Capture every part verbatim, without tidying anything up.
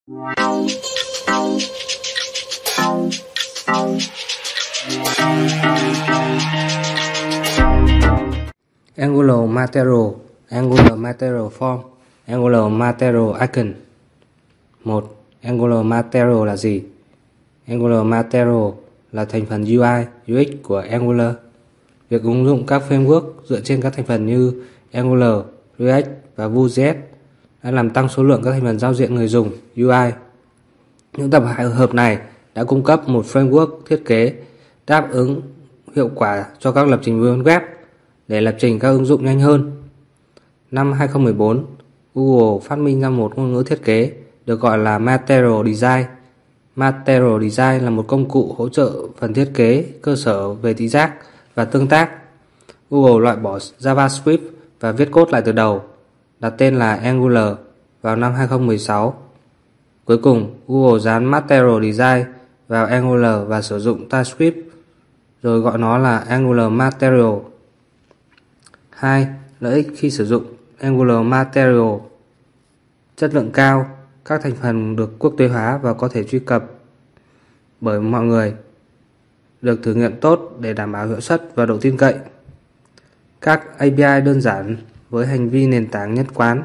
Angular Material, Angular Material Form, Angular Material Icon. Một. Angular Material là gì? Angular Material là thành phần u i, u ích của Angular. Việc ứng dụng các framework dựa trên các thành phần như Angular, React và Vue.js đã làm tăng số lượng các thành phần giao diện người dùng u i. Những tập hợp này đã cung cấp một framework thiết kế đáp ứng hiệu quả cho các lập trình viên web để lập trình các ứng dụng nhanh hơn. Năm hai không một bốn, Google phát minh ra một ngôn ngữ thiết kế được gọi là Material Design. Material Design là một công cụ hỗ trợ phần thiết kế cơ sở về thị giác và tương tác. Google loại bỏ JavaScript và viết code lại từ đầu, đặt tên là Angular vào năm hai không một sáu. Cuối cùng, Google dán Material Design vào Angular và sử dụng TypeScript, rồi gọi nó là Angular Material. Hai. Lợi ích khi sử dụng Angular Material: chất lượng cao, các thành phần được quốc tế hóa và có thể truy cập bởi mọi người, được thử nghiệm tốt để đảm bảo hiệu suất và độ tin cậy. Các a pê i đơn giản với hành vi nền tảng nhất quán.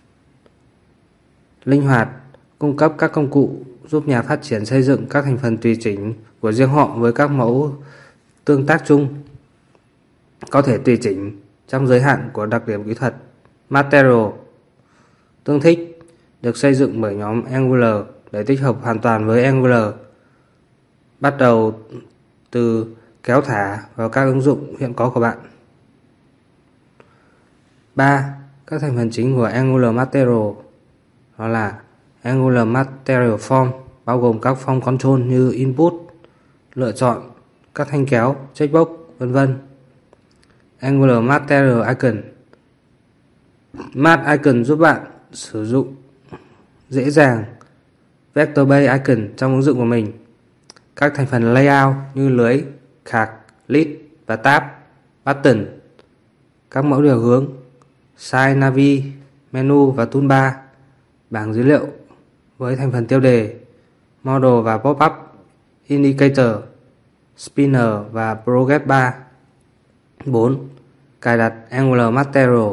Linh hoạt, cung cấp các công cụ giúp nhà phát triển xây dựng các thành phần tùy chỉnh của riêng họ với các mẫu tương tác chung, có thể tùy chỉnh trong giới hạn của đặc điểm kỹ thuật. Material tương thích, được xây dựng bởi nhóm Angular để tích hợp hoàn toàn với Angular, bắt đầu từ kéo thả vào các ứng dụng hiện có của bạn. Ba. Các thành phần chính của Angular Material đó là Angular Material Form, bao gồm các form control như input, lựa chọn, các thanh kéo, checkbox, vân vân. Angular Material Icon. Mat Icon giúp bạn sử dụng dễ dàng vector based icon trong ứng dụng của mình. Các thành phần layout như lưới, khạc, list và tab, button, các mẫu điều hướng, size navi, menu và toolbar, bảng dữ liệu với thành phần tiêu đề, model và pop-up, indicator, spinner và progress bar. Bốn. Cài đặt Angular Material.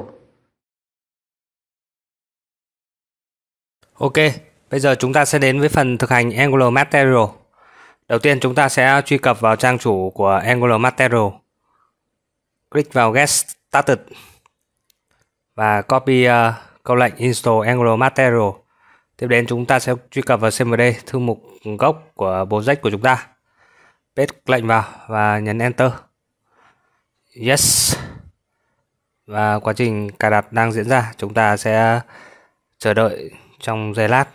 Ok, bây giờ chúng ta sẽ đến với phần thực hành Angular Material. Đầu tiên chúng ta sẽ truy cập vào trang chủ của Angular Material. Click vào Get Started và copy uh, câu lệnh install Angular Material. Tiếp đến chúng ta sẽ truy cập vào xê em đê, thư mục gốc của project của chúng ta. Paste lệnh vào và nhấn Enter. Yes. Và quá trình cài đặt đang diễn ra, chúng ta sẽ chờ đợi trong giây lát.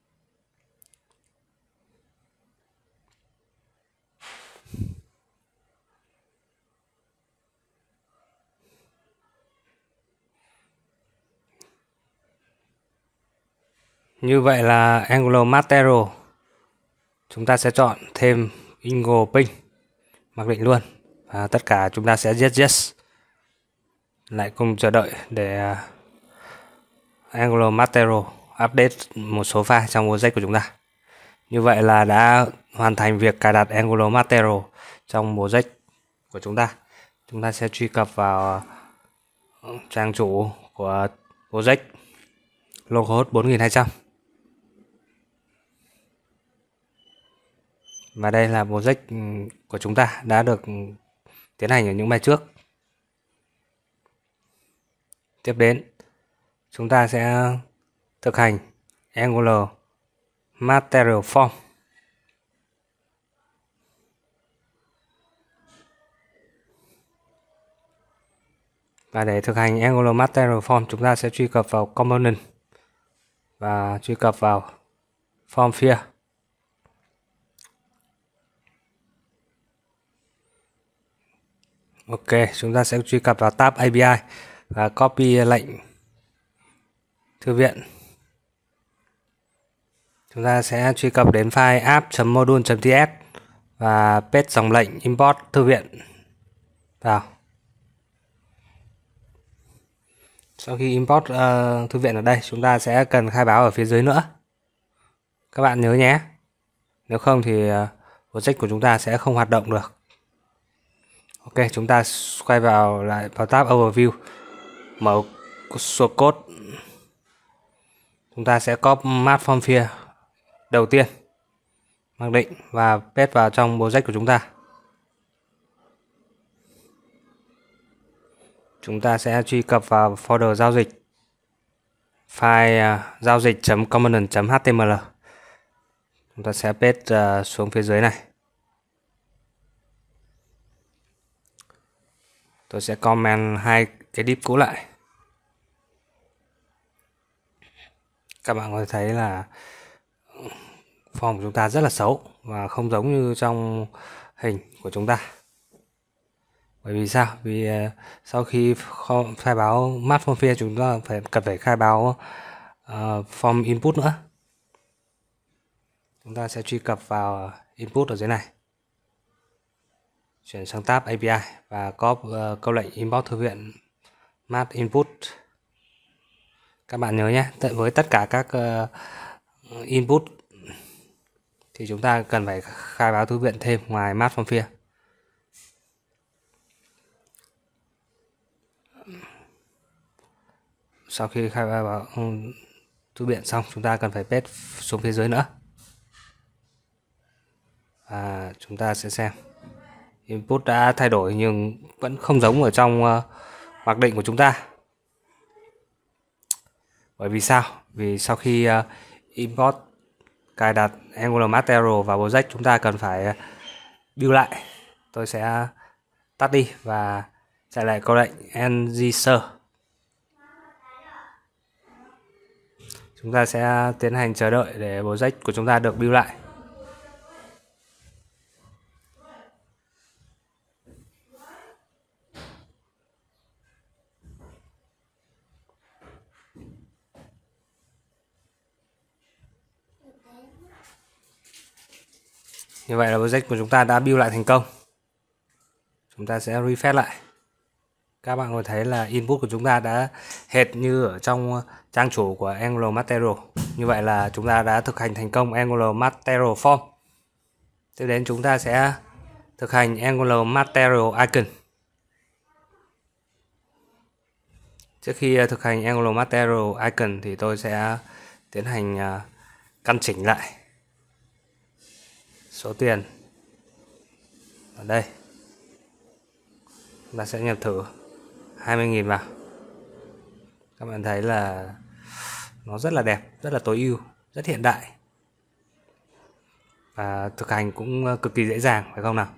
Như vậy là Angular Material. Chúng ta sẽ chọn thêm Ingo Ping, mặc định luôn. Và tất cả chúng ta sẽ yes yes. Lại cùng chờ đợi để Angular Material update một số file trong project của chúng ta. Như vậy là đã hoàn thành việc cài đặt Angular Material trong project của chúng ta. Chúng ta sẽ truy cập vào trang chủ của project localhost bốn nghìn hai trăm. Và đây là project của chúng ta đã được tiến hành ở những bài trước. Tiếp đến, chúng ta sẽ thực hành Angular Material Form. Và để thực hành Angular Material Form, chúng ta sẽ truy cập vào Component và truy cập vào Form Field. Ok, chúng ta sẽ truy cập vào tab a pê i và copy lệnh thư viện. Chúng ta sẽ truy cập đến file app.module.ts và paste dòng lệnh import thư viện vào. Sau khi import uh, thư viện ở đây, chúng ta sẽ cần khai báo ở phía dưới nữa. các bạn nhớ nhé. Nếu không thì project của chúng ta sẽ không hoạt động được. Ok, chúng ta quay vào lại vào tab Overview, mở source code. Chúng ta sẽ copy map form field đầu tiên, mặc định và paste vào trong project của chúng ta. Chúng ta sẽ truy cập vào folder giao dịch, file uh, giao dịch.component.html. Chúng ta sẽ paste uh, xuống phía dưới này. Tôi sẽ comment hai cái div cũ lại. Các bạn có thể thấy là form của chúng ta rất là xấu và không giống như trong hình của chúng ta. Bởi vì sao? Vì sau khi khai báo map form field, chúng ta phải cần phải khai báo uh, form input nữa. Chúng ta sẽ truy cập vào input ở dưới này, chuyển sang tab a pê i và có uh, câu lệnh import thư viện map input. Các bạn nhớ nhé, với tất cả các uh, input thì chúng ta cần phải khai báo thư viện thêm ngoài map form field. Sau khi khai báo thư viện xong, chúng ta cần phải paste xuống phía dưới nữa. Và chúng ta sẽ xem input đã thay đổi nhưng vẫn không giống ở trong uh, mặc định của chúng ta. Bởi vì sao? Vì sau khi uh, import cài đặt Angular Material vào project, chúng ta cần phải build lại. Tôi sẽ tắt đi và chạy lại câu lệnh nsert. Chúng ta sẽ tiến hành chờ đợi để project của chúng ta được build lại. Như vậy là project của chúng ta đã build lại thành công. Chúng ta sẽ refresh lại. Các bạn có thấy là input của chúng ta đã hệt như ở trong trang chủ của Angular Material. Như vậy là chúng ta đã thực hành thành công Angular Material Form. Tiếp đến chúng ta sẽ thực hành Angular Material Icon. Trước khi thực hành Angular Material Icon thì tôi sẽ tiến hành căn chỉnh lại số tiền ở đây. Chúng ta sẽ nhập thử hai mươi nghìn vào. Các bạn thấy là nó rất là đẹp, rất là tối ưu, rất hiện đại. Và thực hành cũng cực kỳ dễ dàng, phải không nào?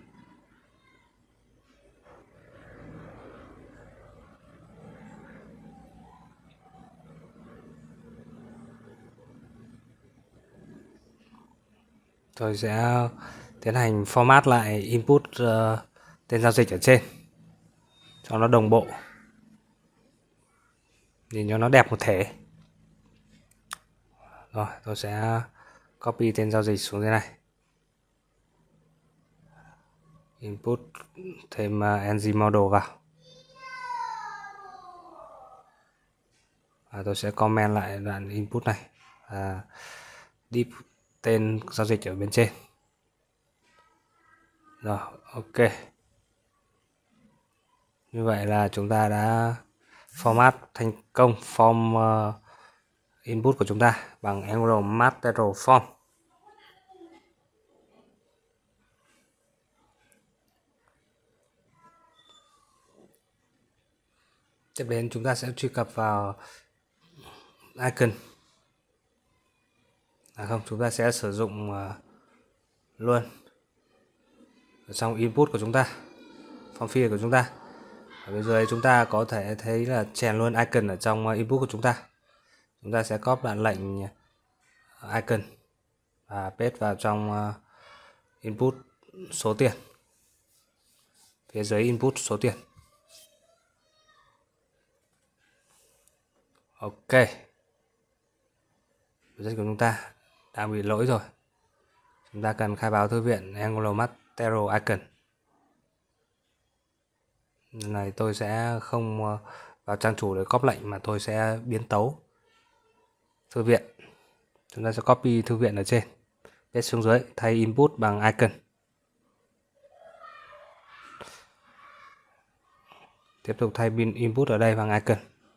Tôi sẽ tiến hành format lại input uh, tên giao dịch ở trên cho nó đồng bộ, nhìn cho nó đẹp một thể. Rồi, tôi sẽ copy tên giao dịch xuống dưới này, input thêm uh, ng model vào, và tôi sẽ comment lại đoạn input này và div tên giao dịch ở bên trên. Rồi, ok. Như vậy là chúng ta đã format thành công form uh, input của chúng ta bằng Angular Material Form. Tiếp đến chúng ta sẽ truy cập vào icon. À không, chúng ta sẽ sử dụng uh, luôn ở trong input của chúng ta, form field của chúng ta. Ở bên dưới chúng ta có thể thấy là chèn luôn icon ở trong uh, input của chúng ta. Chúng ta sẽ copy đoạn lệnh icon và paste vào trong uh, input số tiền, phía dưới input số tiền. Ok, project của chúng ta đang bị lỗi rồi. Chúng ta cần khai báo thư viện Angular Material Icon. Lần này tôi sẽ không vào trang chủ để copy lệnh mà tôi sẽ biến tấu thư viện Chúng ta sẽ copy thư viện ở trên, paste xuống dưới, thay input bằng icon. Tiếp tục thay pin input ở đây bằng icon.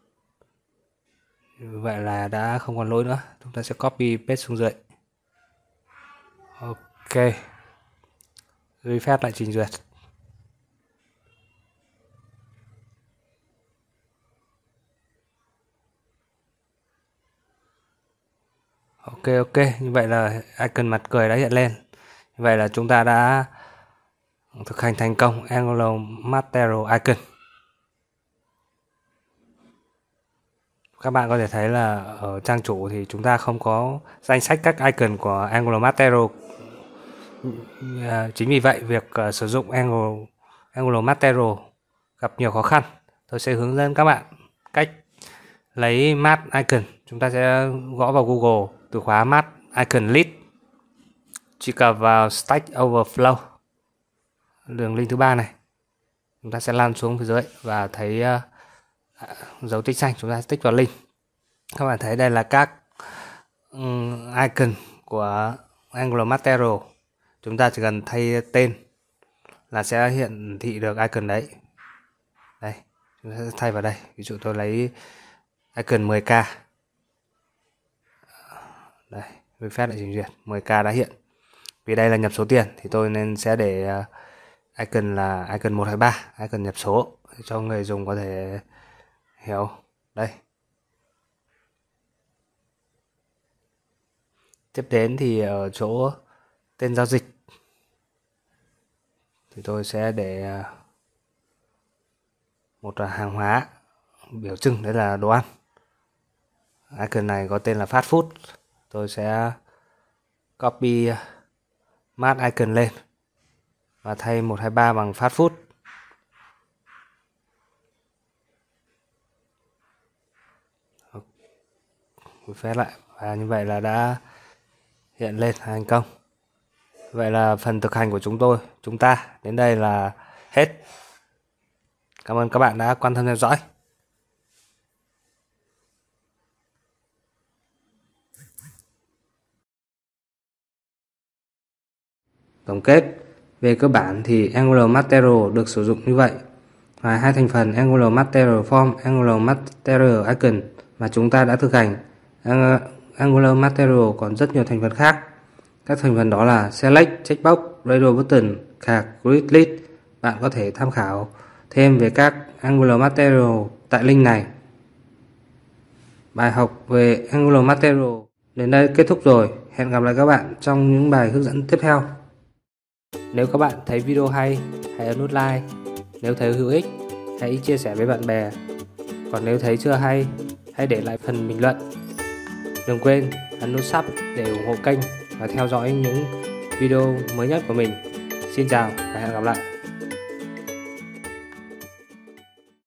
Như vậy là đã không còn lỗi nữa. Chúng ta sẽ copy paste xuống dưới. Ok. Refresh lại trình duyệt. Ok ok, như vậy là icon mặt cười đã hiện lên. Như vậy là chúng ta đã thực hành thành công Angular Material Icon. Các bạn có thể thấy là ở trang chủ thì chúng ta không có danh sách các icon của Angular Material. Chính vì vậy việc sử dụng Angular, Angular Material gặp nhiều khó khăn. Tôi sẽ hướng dẫn các bạn cách lấy Math Icon. Chúng ta sẽ gõ vào Google từ khóa Math Icon List, truy cập vào Stack Overflow, đường link thứ ba này. Chúng ta sẽ lan xuống phía dưới và thấy uh, dấu tích xanh, chúng ta tích vào link. Các bạn thấy đây là các um, icon của Angular Material. Chúng ta chỉ cần thay tên là sẽ hiện thị được icon đấy. Đây, chúng ta sẽ thay vào đây. Ví dụ tôi lấy icon mười k. Đây, refresh lại trình duyệt, mười k đã hiện. Vì đây là nhập số tiền thì tôi nên sẽ để uh, icon là icon một hai ba, icon nhập số cho người dùng có thể hiểu. Đây. Tiếp đến thì ở chỗ tên giao dịch thì tôi sẽ để một là hàng hóa biểu trưng, đấy là đồ ăn. Icon này có tên là fast food. Tôi sẽ copy Math Icon lên và thay một hai ba bằng fast food. Phép lại và như vậy là đã hiện lên thành công. Vậy là phần thực hành của chúng tôi chúng ta đến đây là hết. Cảm ơn các bạn đã quan tâm theo dõi. Tổng kết về cơ bản thì Angular Material được sử dụng như vậy. Ngoài hai thành phần Angular Material Form, Angular Material Icon mà chúng ta đã thực hành, Angular Material còn rất nhiều thành phần khác. Các thành phần đó là Select, Checkbox, Radio Button, Card, Grid List. Bạn có thể tham khảo thêm về các Angular Material tại link này. Bài học về Angular Material đến đây kết thúc rồi. Hẹn gặp lại các bạn trong những bài hướng dẫn tiếp theo. Nếu các bạn thấy video hay, hãy ấn nút like. Nếu thấy hữu ích, hãy chia sẻ với bạn bè. Còn nếu thấy chưa hay, hãy để lại phần bình luận. Đừng quên ấn nút sub để ủng hộ kênh và theo dõi những video mới nhất của mình. Xin chào và hẹn gặp lại.